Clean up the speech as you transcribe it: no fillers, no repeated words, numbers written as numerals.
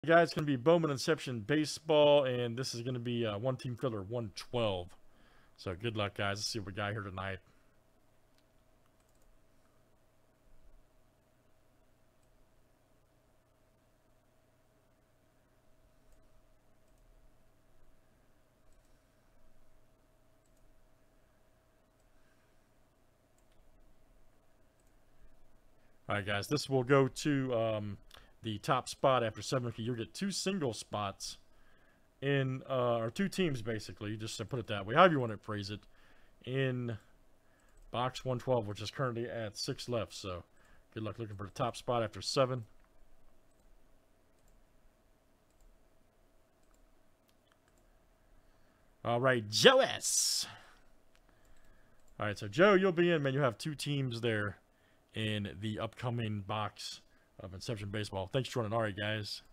guys, it's going to be Bowman Inception Baseball, and this is going to be one team filler 112. So good luck, guys. Let's see what we got here tonight. All right, guys, this will go to the top spot after 7. You'll get 2 single spots in, or 2 teams, basically, just to put it that way, however you want to phrase it, in box 112, which is currently at 6 left. So good luck looking for the top spot after 7. All right, Joe S. All right, so Joe, you'll be in, man. You have 2 teams there in the upcoming box of Inception Baseball. Thanks for joining. All right, guys.